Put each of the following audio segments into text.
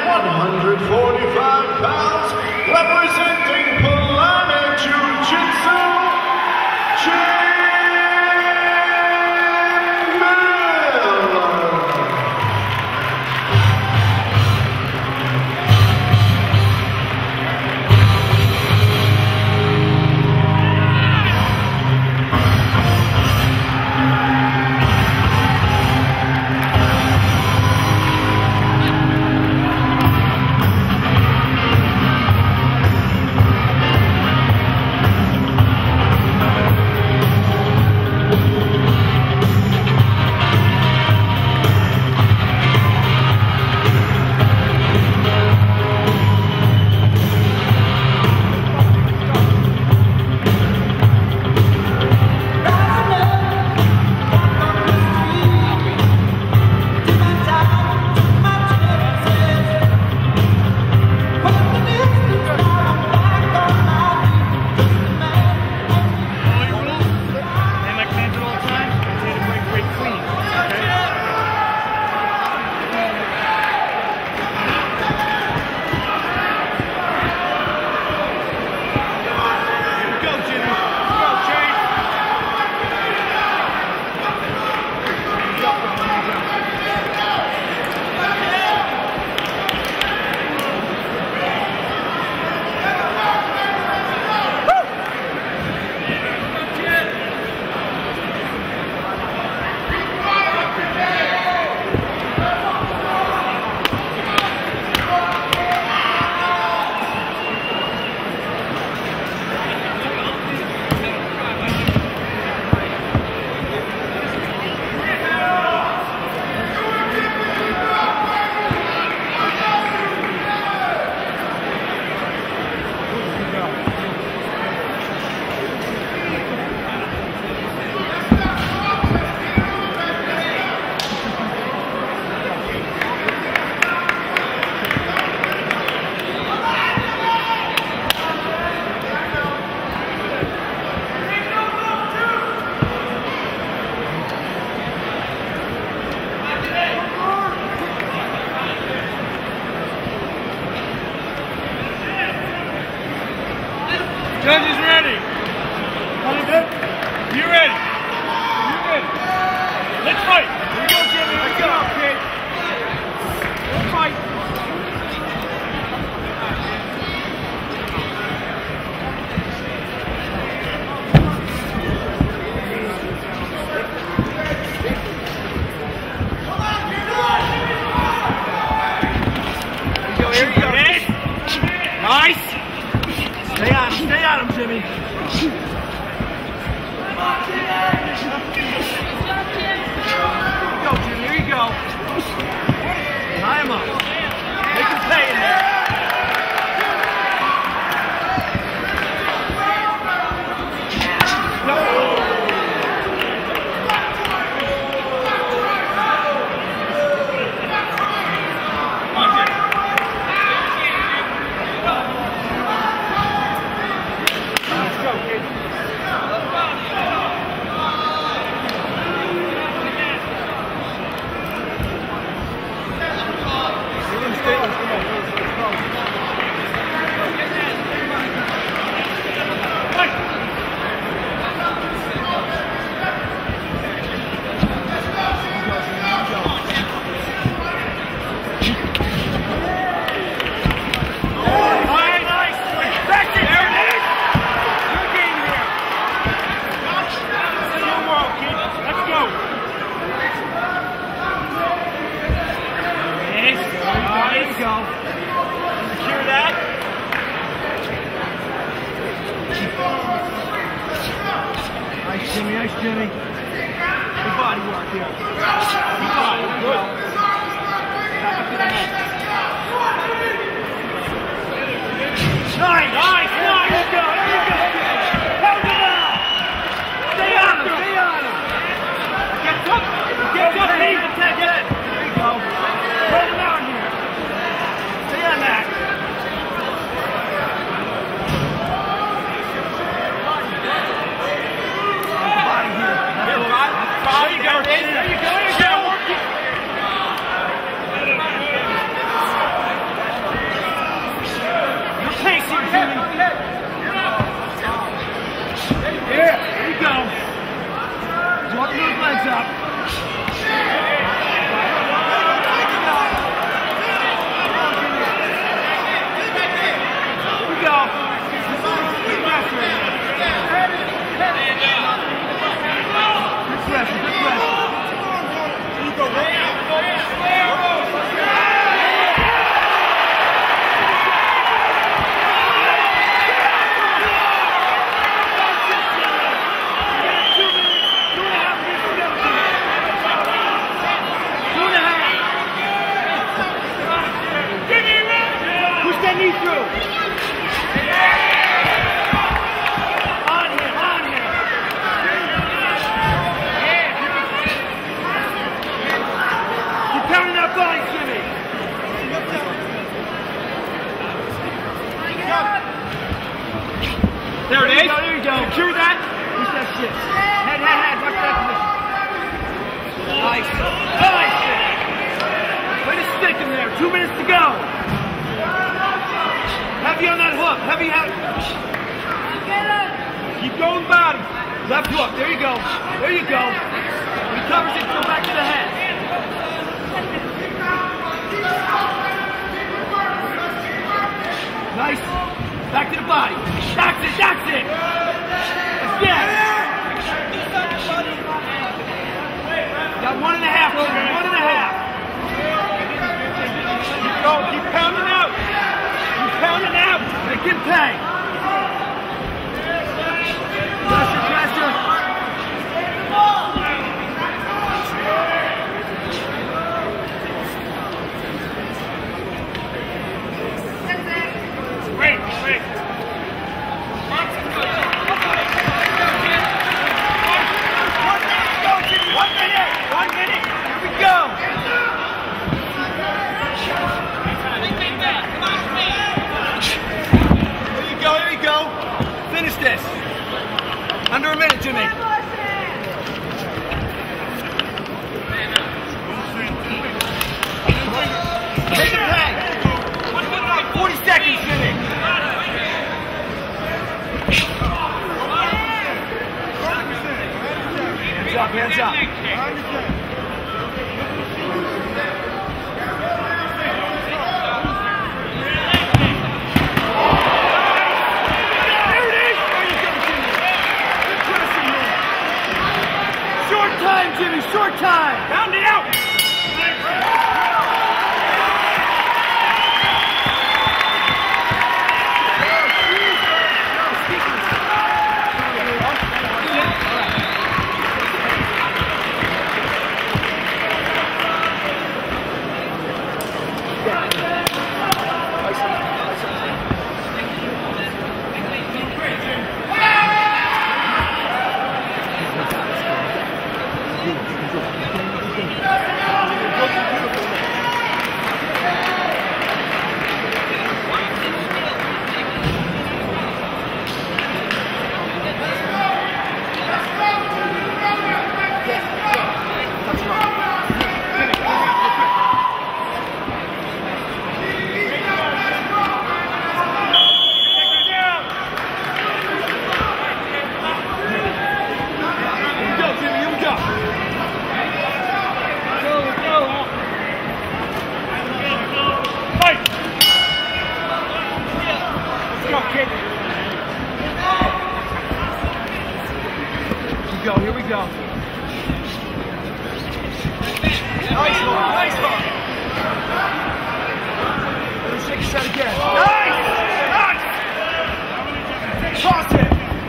145 pounds, representing Planet Jiu-Jitsu, Judges ready. Honey, good? You ready? You ready? Let's fight. Here we go, Jimmy. Let's go, kid. Let's fight. Here you go. Nice. Stay on him, Jimmy. Here you go, Jimmy. Here you go. Tie him up. Make him pay in there. Nice, Jimmy. Good body work here. Good body. Good. Back up to the head. Nice. There you go. Hold it out. Stay on him. Get up. Leave and take it. There you go. Hold him out here. Stay on that. There you go. you go. Secure that. Push that shit. Head. Watch that position. Nice. Way to stick him there. 2 minutes to go. Heavy on that hook. Heavy. Keep going body. Left hook. There you go. When he covers it, go back to the head. Nice. Back to the body. That's it. Again. Got 1.5. 1.5. Keep going. Keep pounding out. Make him pay. Pressure. Wait. 1 minute. Here we go. Here you go. Finish this. Under a minute, Jimmy. Take it back. 40 seconds, Jimmy. Hands up. Jimmy, short time. Pound it out. Here we go. Nice one. Let's take a shot again. Nice! Toss it.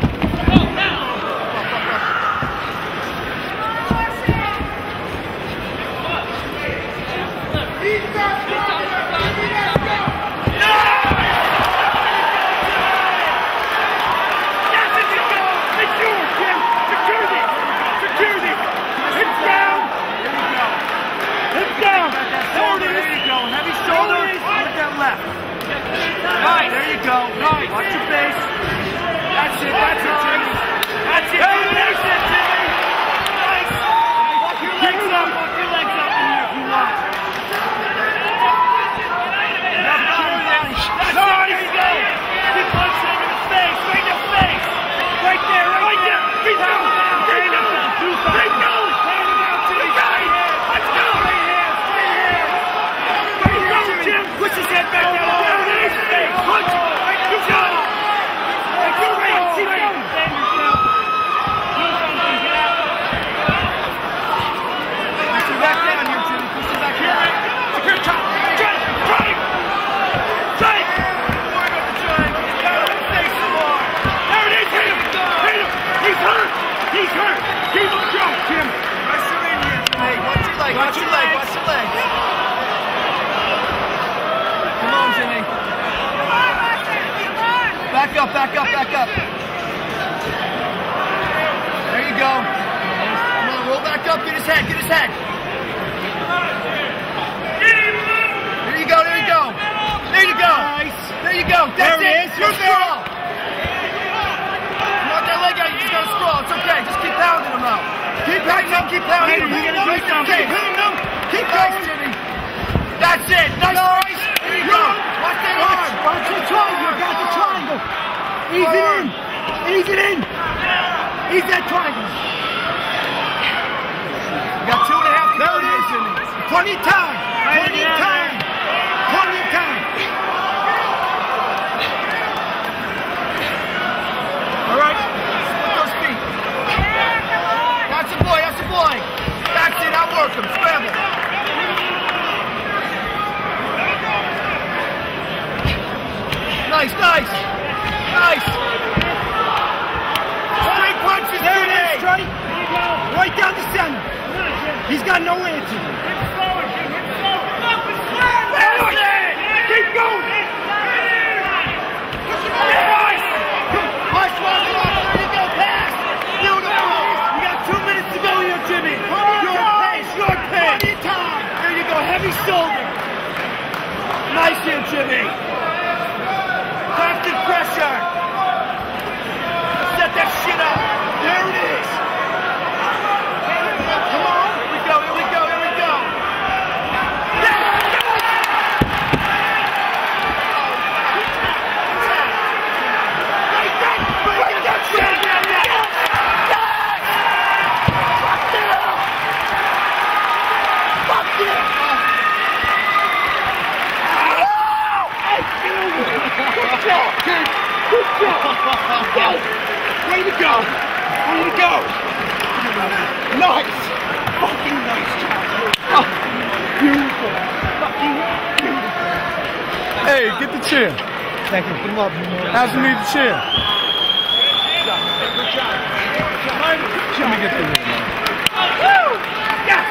Right, there you go. Right, watch your face. That's it, Jimmy. That's it, Jimmy. Nice. Walk your legs up in here if you want. That's it, there you go. Keep punching him in the face, right in the face. Right there. Keep down. Stand up. Do something. Keep going. Stand him out, Jimmy. Let's go. Right here, Jim. Push his head back down. Punch! You go! Keep going! Stand yourself! Do something, get out! Push him back down here, Jimmy. Push him back here. Secure top! Strike! Stay some more! There it is! Hit him! He's hurt! Keep him strong, Jim! Pressure in here, Jimmy. Watch your leg! Come on, Jimmy. Back up. There you go. Come on, roll back up. Get his head. There you go. Nice. There you go. That's it. You're strong. You want Keep playing. You're gonna do something. Keep going, Jimmy. That's it. Nice. There you go. Watch that arm. Watch the triangle. Got the triangle. Ease it in. Ease it in. Ease that triangle. You got 2.5 to go. There it is, Jimmy. Plenty of time. Plenty of time. Plenty of time. All right. Put those feet. That's the boy. That's the boy. That's it. Outwork him. Scramble. Nice. Straight punches. There it is. Straight. Right down the center. He's got no answer. Keep going. Push. There you go. Pass. Beautiful. You got 2 minutes to go here, Jimmy. Your pace. There you go. Heavy shoulder. Nice here, Jimmy. Constant pressure. Set that shit up. There it is. Come on. Here we go. Break that shit. Fuck yeah. Good job. Way to go. Nice. Fucking nice job. Oh, beautiful. Fucking beautiful. Hey, get the chair. Thank you. Good luck. Ask me the chair. Good job. Let me get the ring, man. Woo! Yes.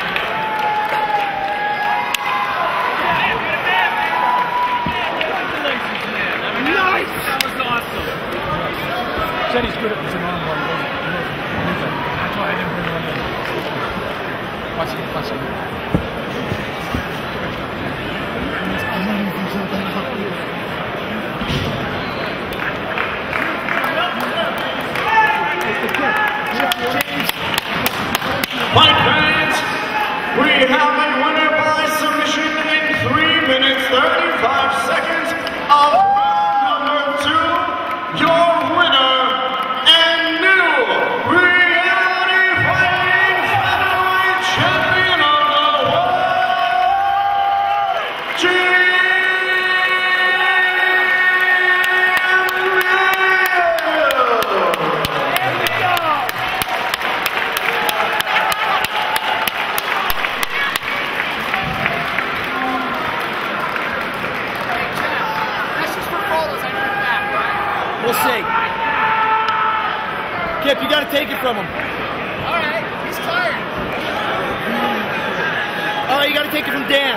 Nice. That was awesome. Said he's good at the arm bar. That's why I didn't bring one in. Watch it. Fight fans, we have a winner by submission in 3 minutes 35 seconds of round number 2. Your winner and new reality fighting featherweight champion of the world, Jimmy. We'll see. Kip, you got to take it from him. All right, he's tired. Oh, you got to take it from Dan.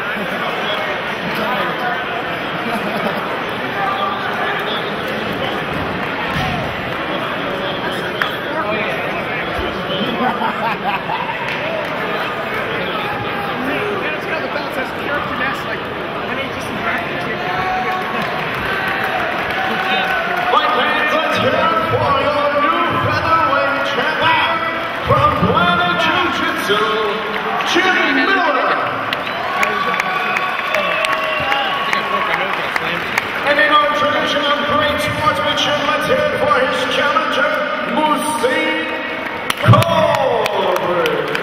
Fight fans, let's hear it for your new featherweight champion from Planet Jiu-Jitsu, Jimmy Miller. And in our tradition of great sportsmanship, let's hear it for his challenger, Muhsin Corbbrey.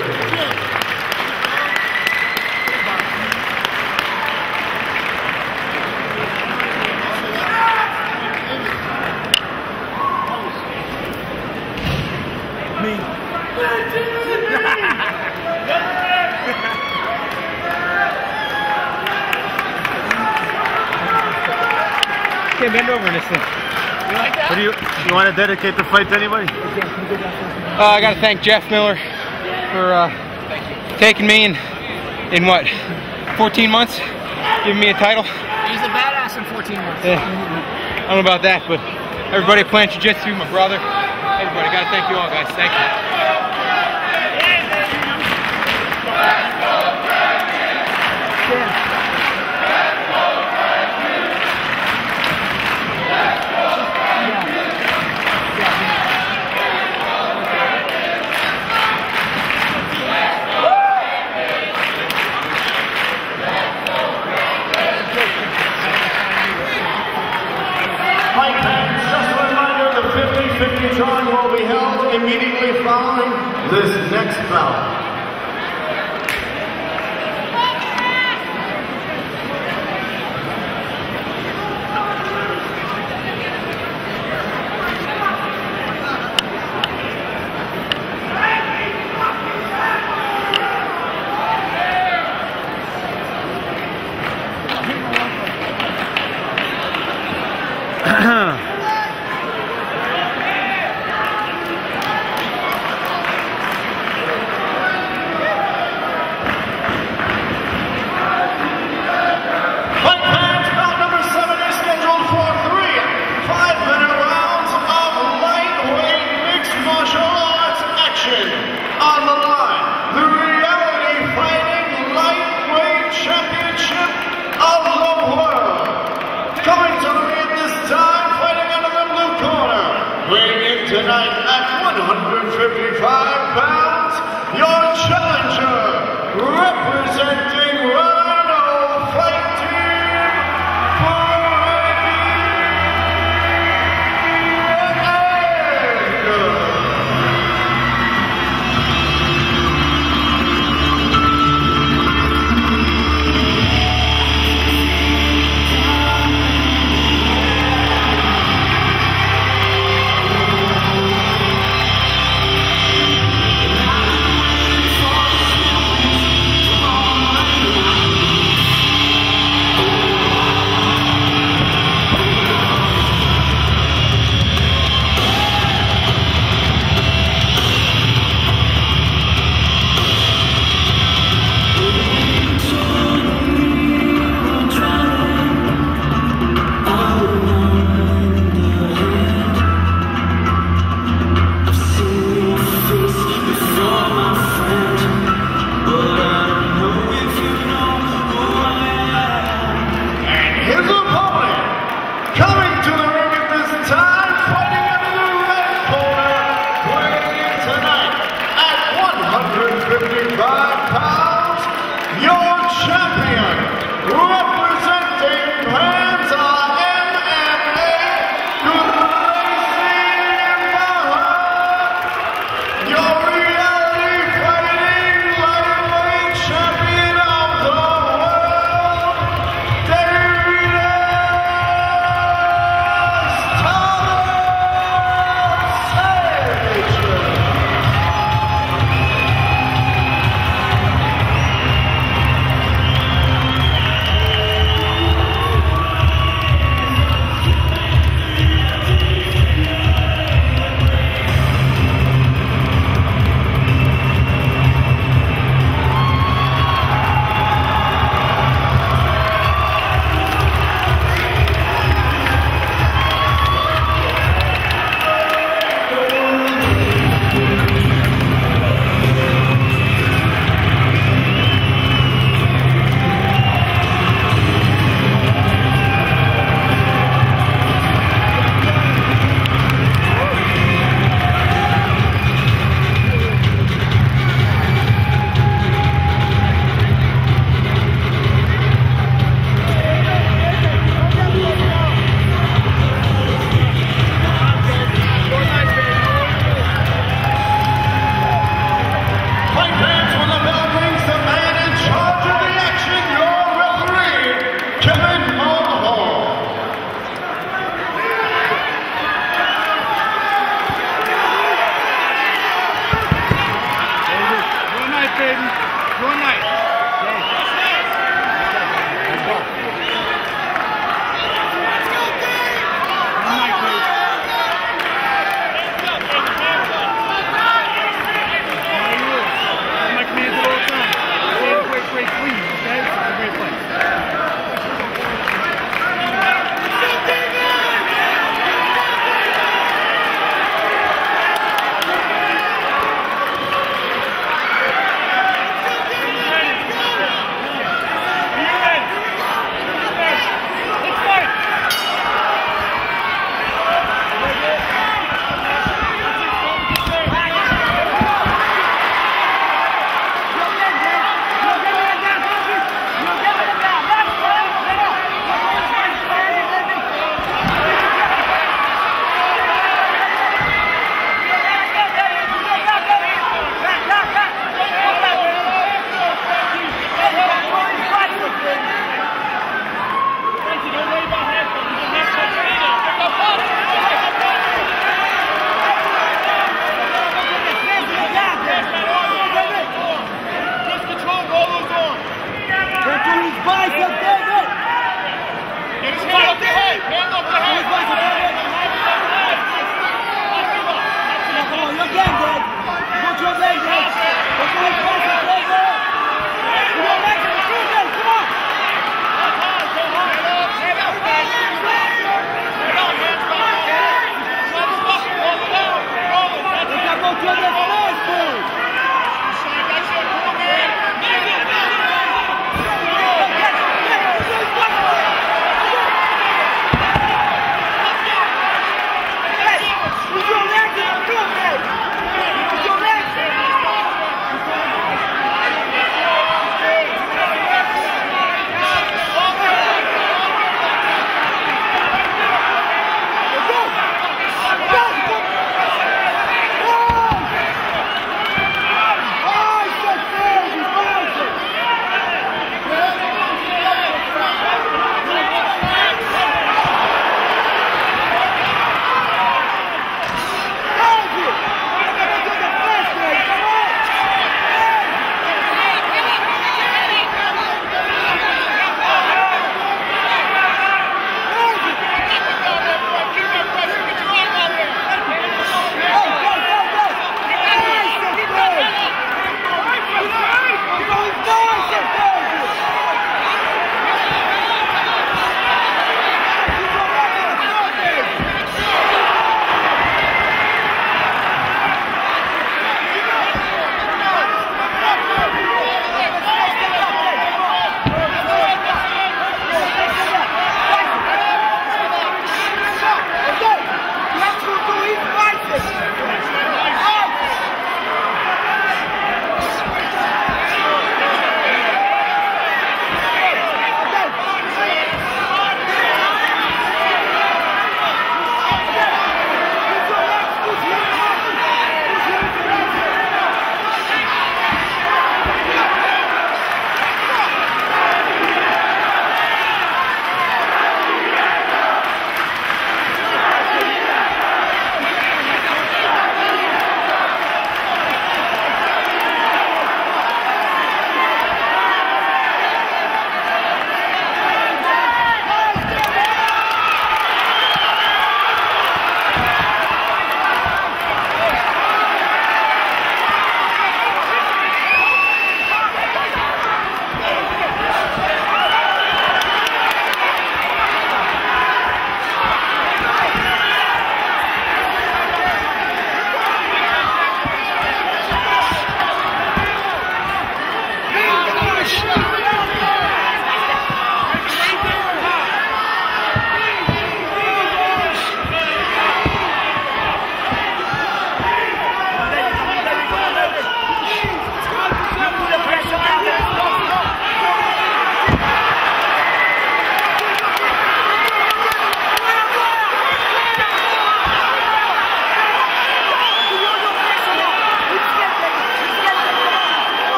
Can't bend over this thing. You like that? What do you want to dedicate the fight to anybody? I got to thank Jeff Miller for taking me in what, 14 months, giving me a title. He's a badass in 14 months. Yeah. I don't know about that, but everybody at Planet Jiu-Jitsu, my brother, everybody, I got to thank you all, guys. Thank you. Elimination drawing will be held immediately following this next bout. Tonight at 155 pounds, your challenger, representing Rhino Fight Team, Frankie Edgar.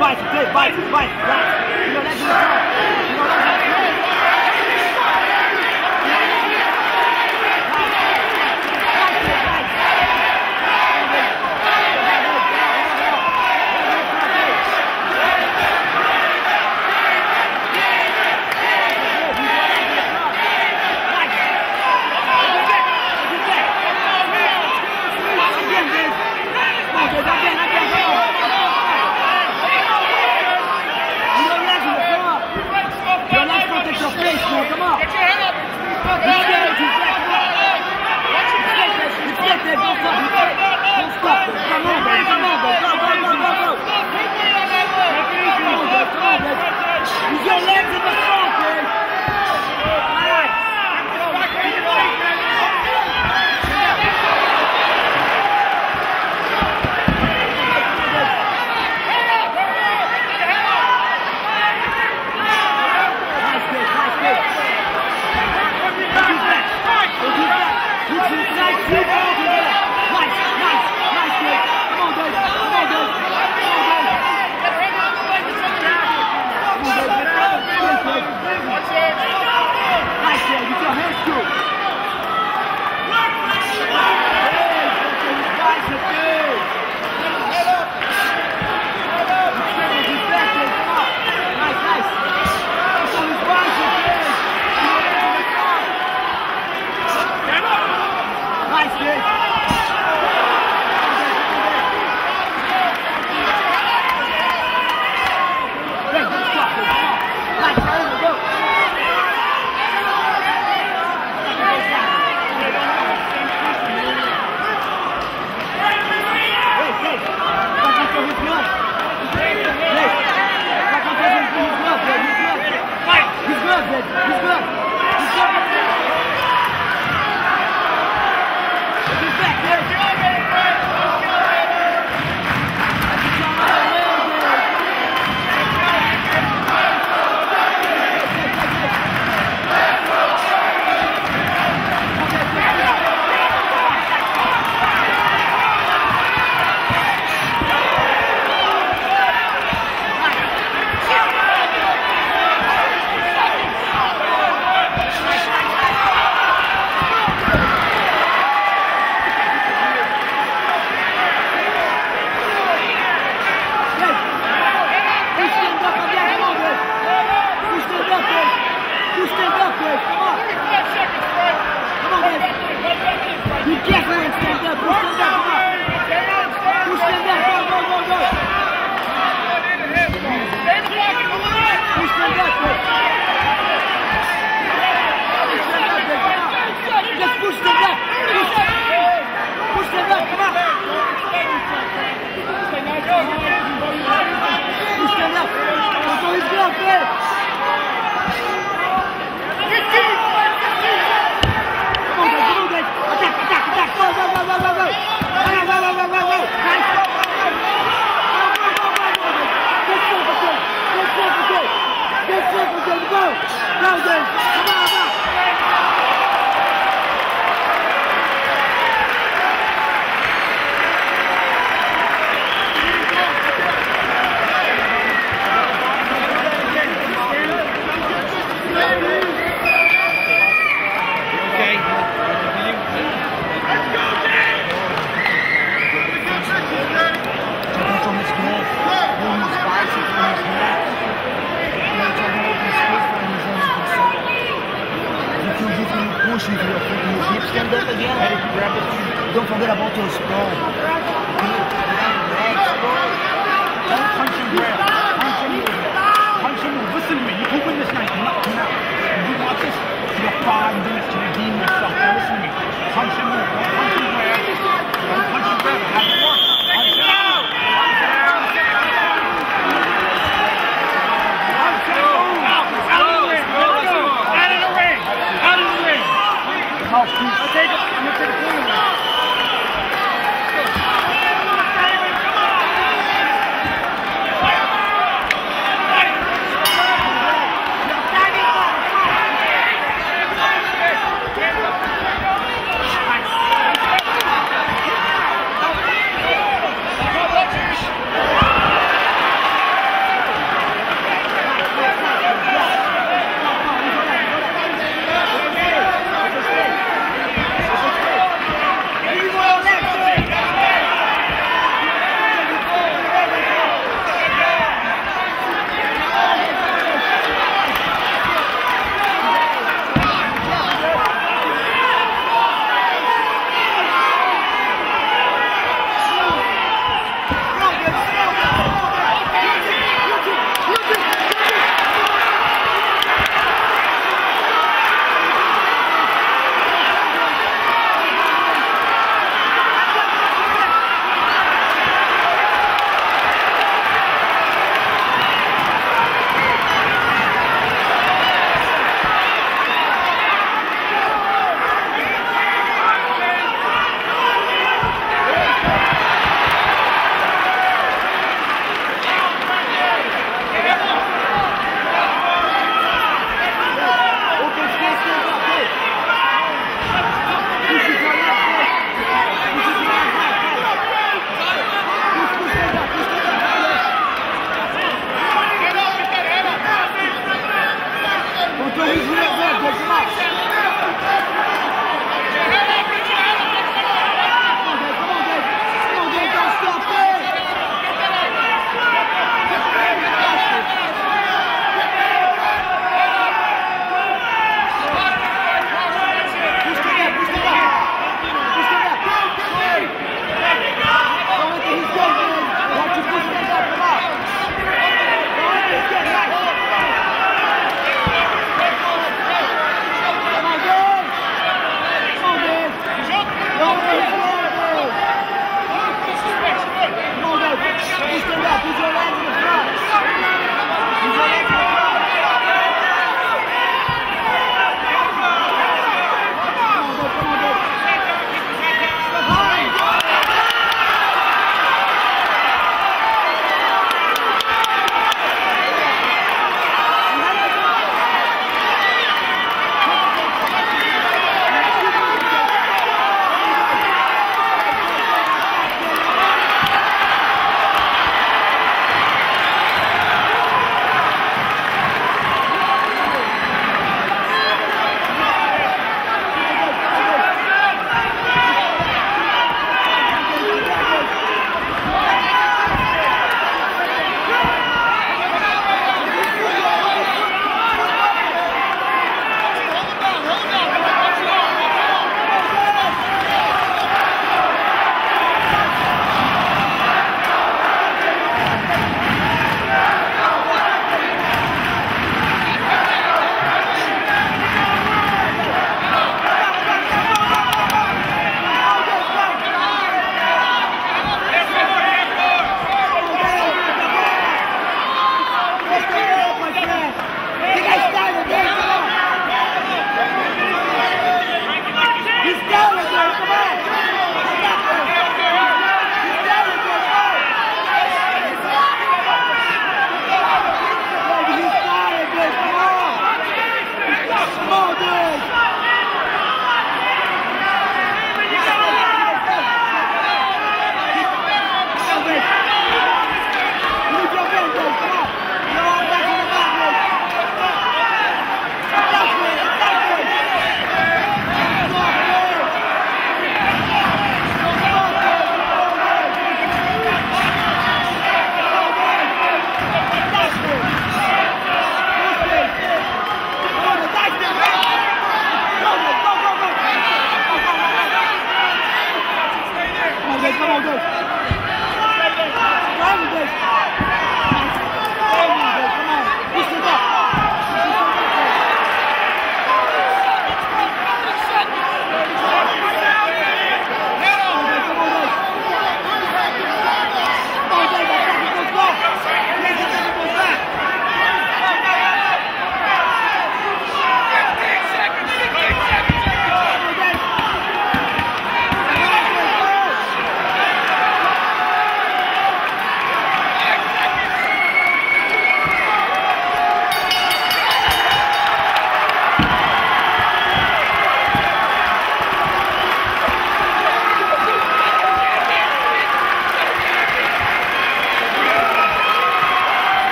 Don't forget about your strong. Don't punch and grab. Punch and move. Punch and move. Listen to me. You open this night. Come out. You want this? You have 5 minutes to redeem yourself. Now listen to me. Punch and move. Don't punch and grab. Don't punch and grab. Have it work. Punch and move. Out of the ring. Out of the ring. I'm gonna take a corner now.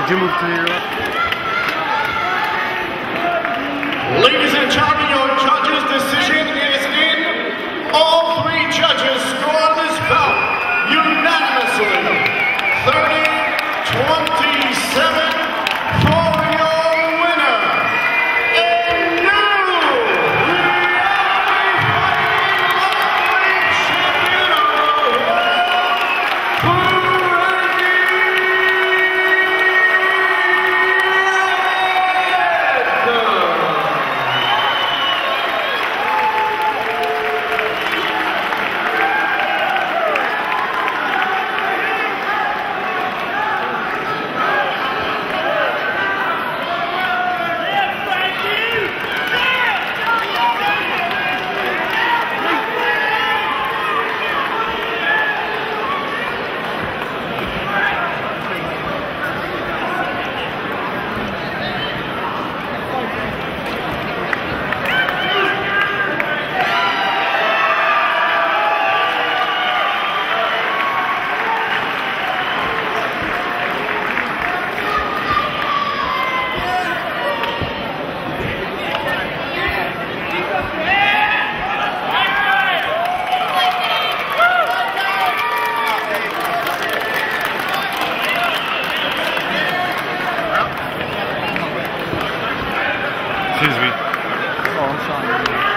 Would you move to your left? Ladies and gentlemen, your judges' decision is in. All three judges score this bout unanimously. 30-27 for your winner. And new champion of the world, Excuse me. Oh, I'm sorry.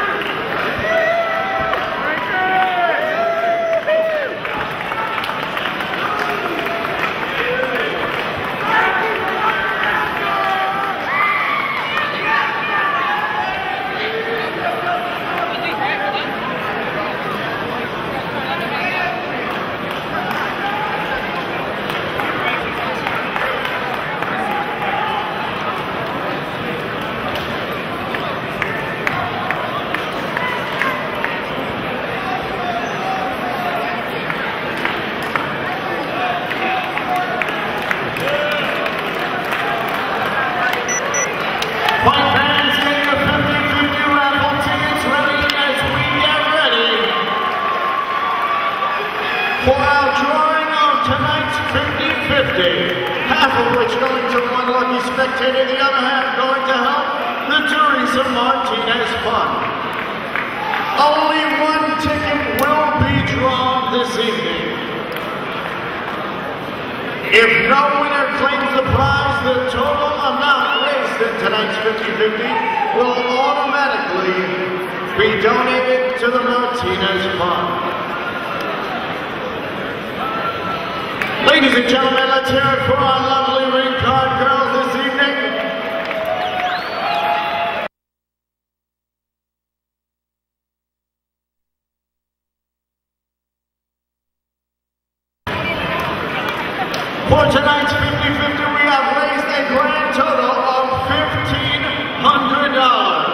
Fight fans, get your 50-50 raffle tickets ready as we get ready for our drawing of tonight's 50-50. Half of which going to one lucky spectator, the other half going to help the Teresa Martinez Fund. Only one ticket will be drawn this evening. If no winner claims the prize, the total amount raised in tonight's 50-50 will automatically be donated to the Martinez Fund. Ladies and gentlemen, let's hear it for our lovely ring card girls this evening. For tonight's 50-50, we have raised a grand total of $1,500.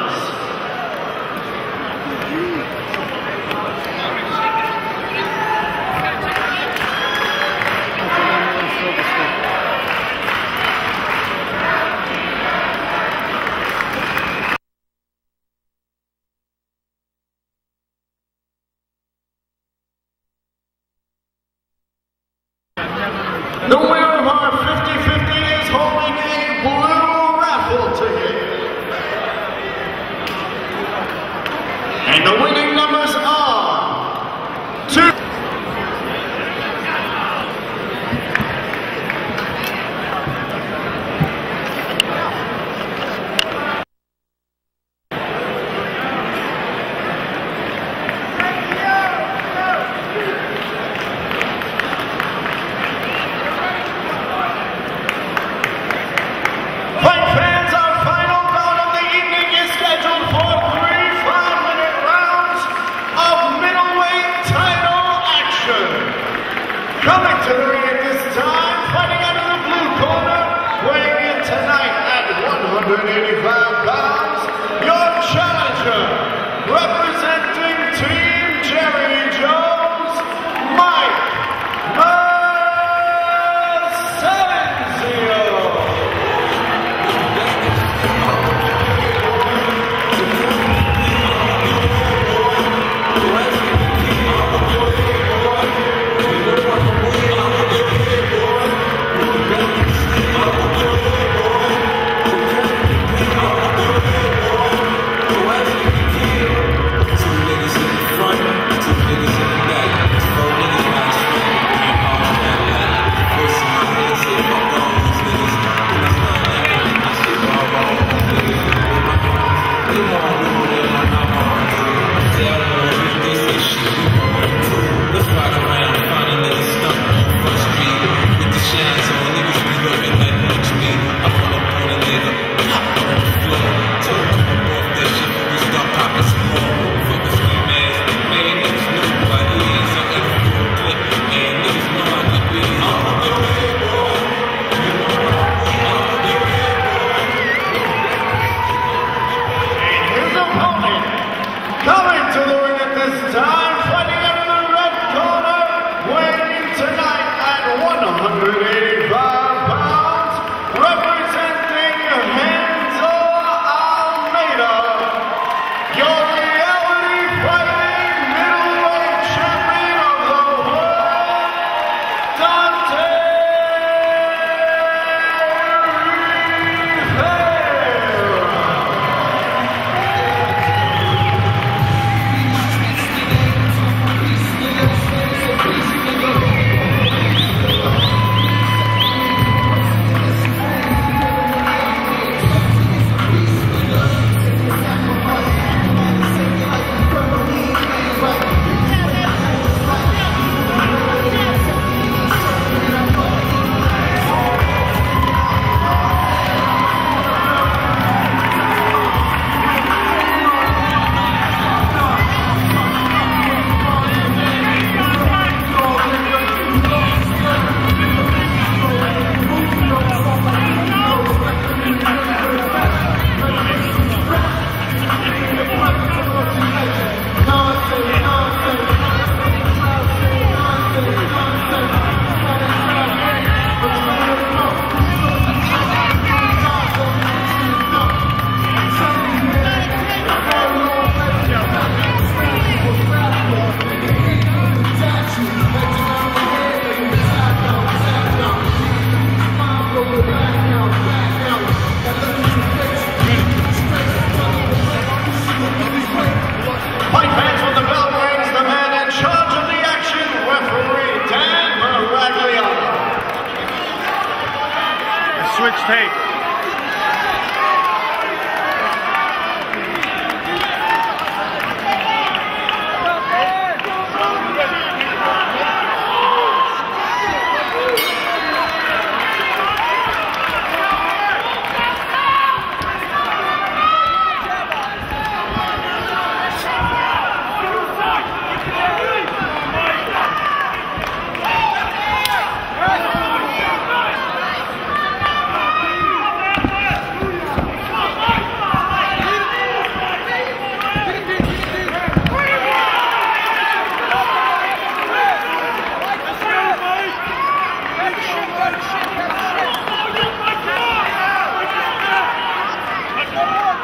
The winner of our 50-50 is holding a blue raffle ticket.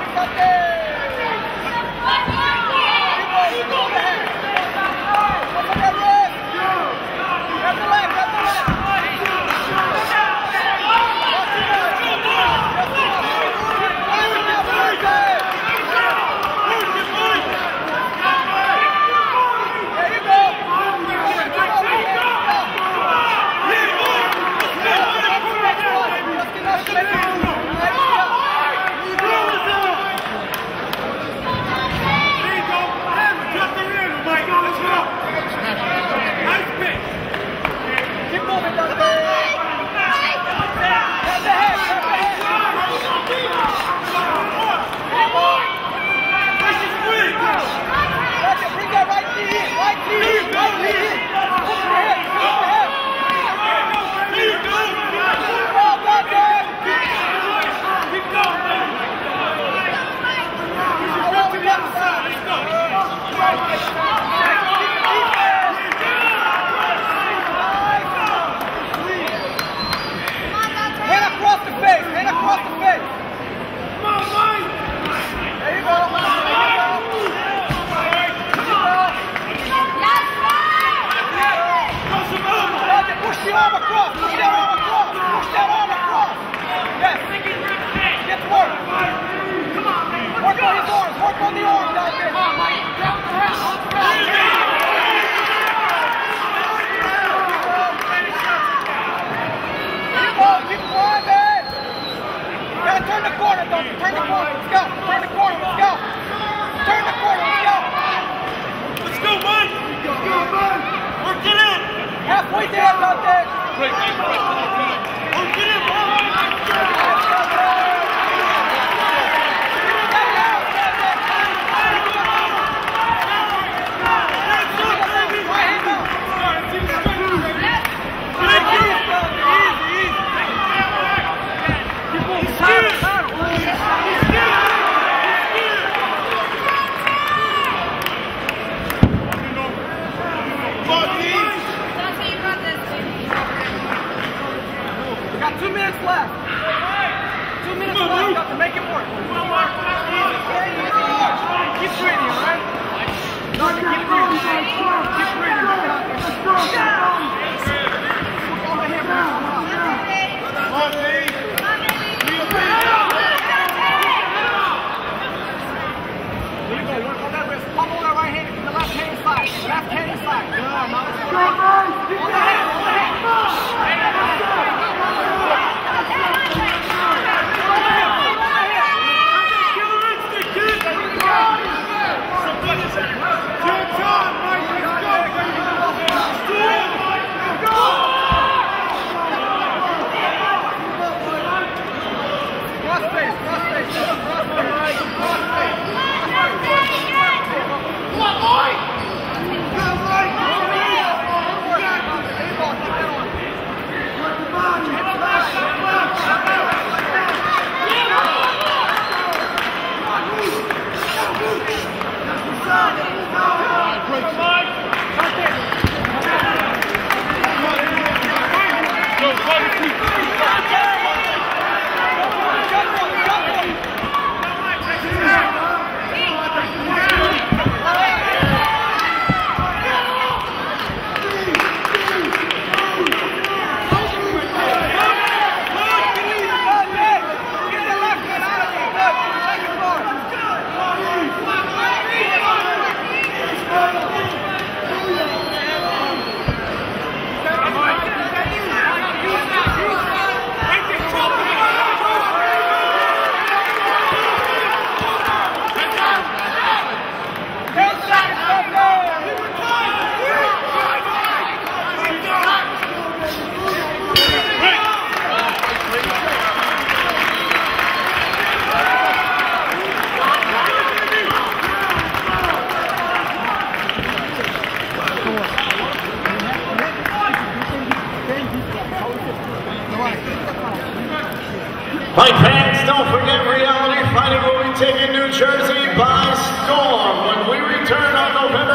Fight fans, don't forget Reality Fighting will be taking New Jersey by storm when we return on November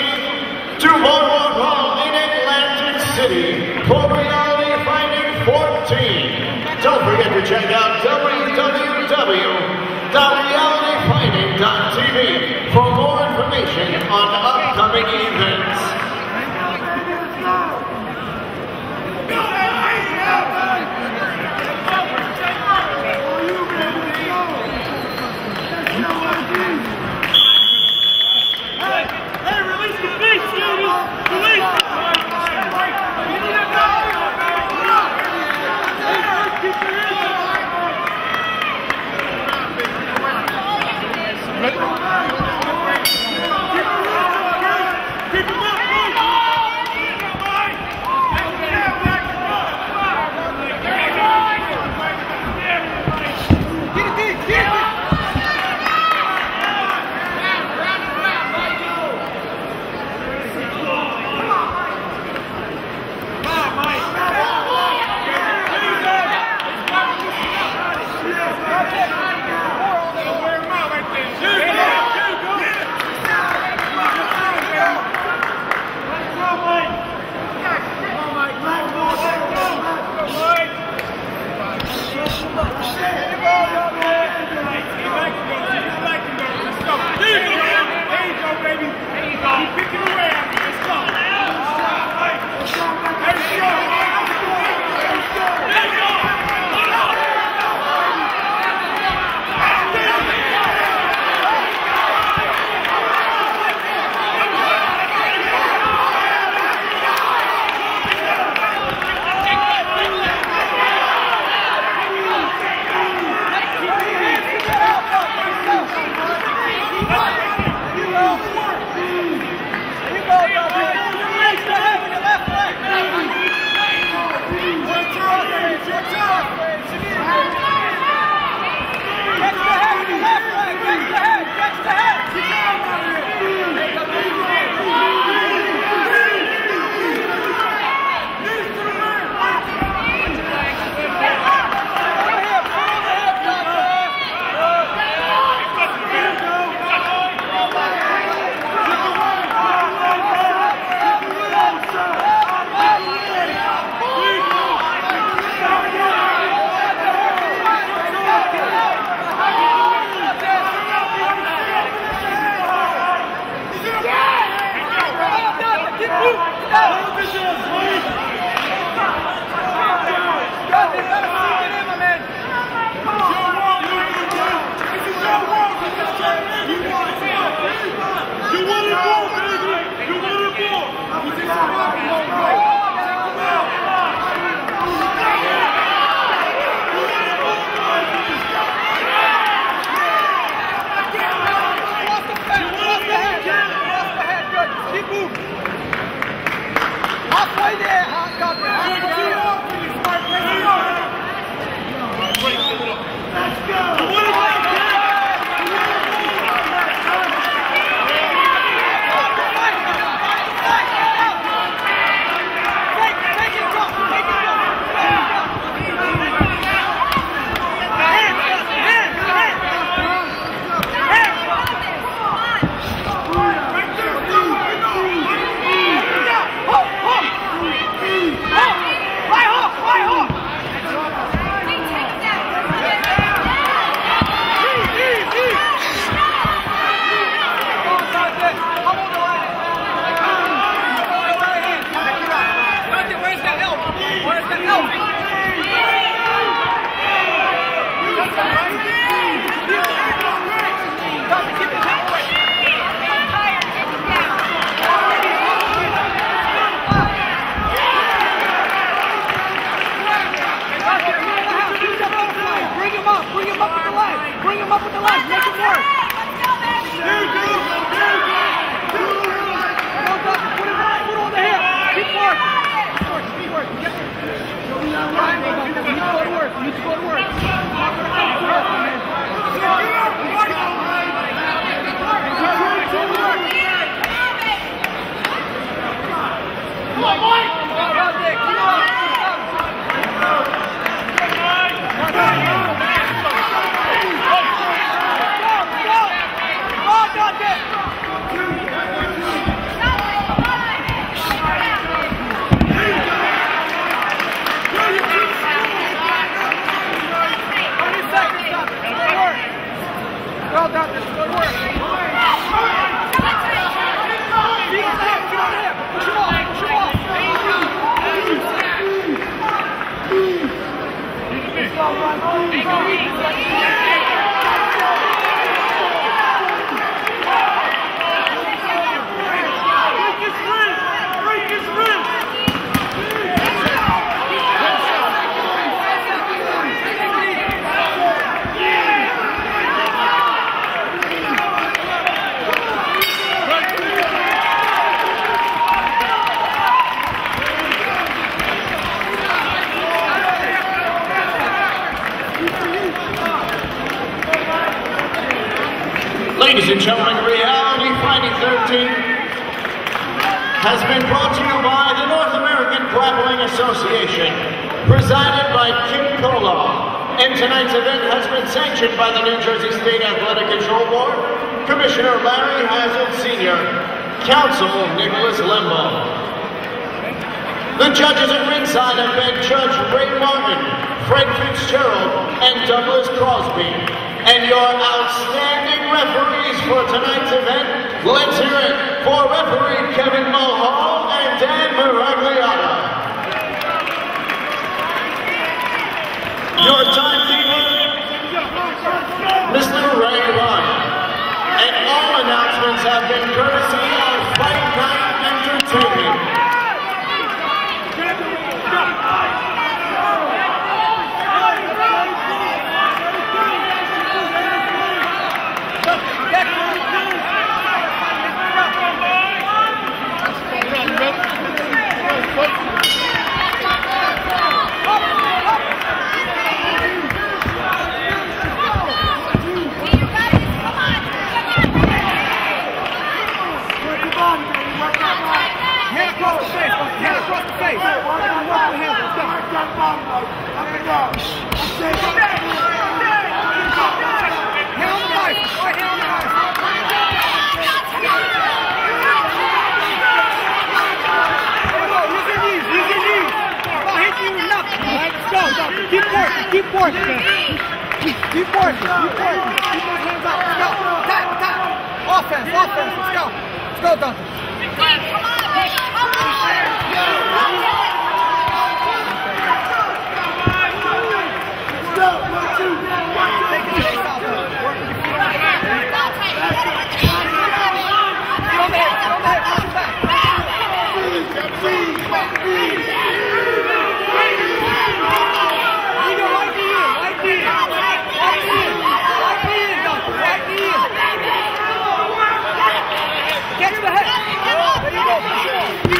18th to Wildwood Hall in Atlantic City for Reality Fighting 14. Don't forget to check out www.realityfighting.com. Ladies and gentlemen, Reality Fighting 13 has been brought to you by the North American Grappling Association, presided by Kim Koloff, and tonight's event has been sanctioned by the New Jersey State Athletic Control Board, Commissioner Larry Hazard Sr., Counsel Nicholas Lembo. The judges at ringside have been Judge Ray Martin, Fred Fitzgerald, and Douglas Crosby. And your outstanding referees for tonight's event, let's hear it for referee Kevin Mulhall and Dan Miragliata. Your timekeeper, Mr. Ray Ryan. And all announcements have been courtesy of Fight Night Entertainment. Keep working. Keep working. Keep those hands up. Let's go. Tap, tap. Offense. Let's go. Let's go, Dante. Come on, baby. Come on. Catch the head. There you go.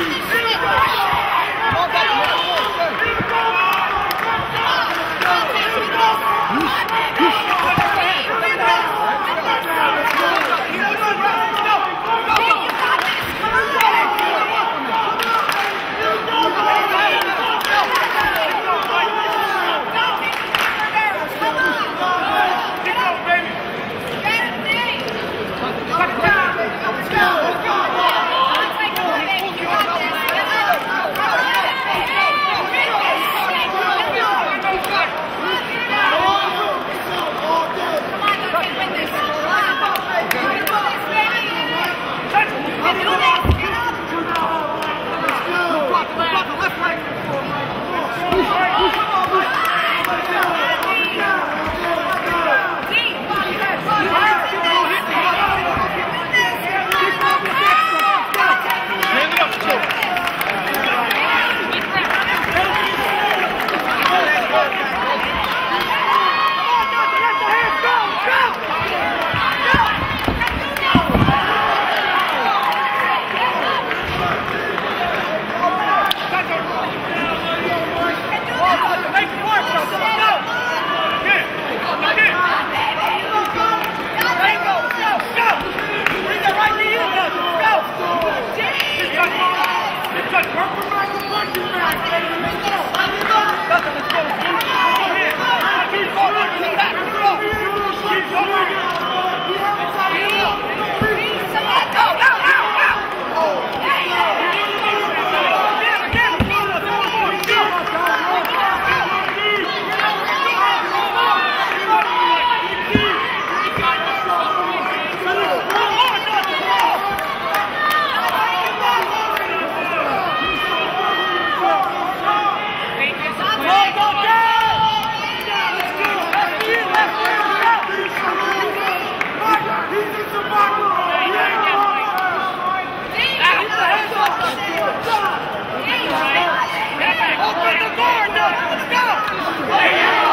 Open the door, let's go!